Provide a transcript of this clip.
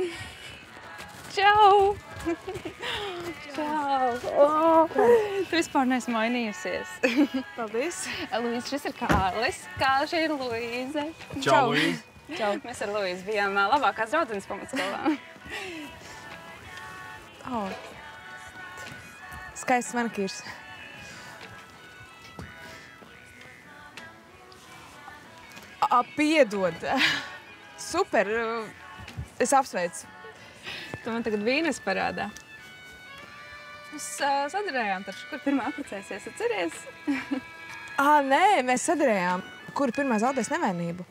Čau! Čau! Tu vispār neesi mainījusies. Paldies. Luīze, šis ir Kārlis. Kārlis, šī ir Luīze. Čau, Luīze. Čau. Mēs ar Luīzi bijām labākās draudzenes pamatskolā. Skaists manikīrs. Piedod. Super. Es apsveicu. Tu man tagad vīnes parādā. Mēs sadarējām taču, kur pirmā apprecēsies, atceries? Nē, mēs sadarējām. Kura pirmā zaudēs nevainību?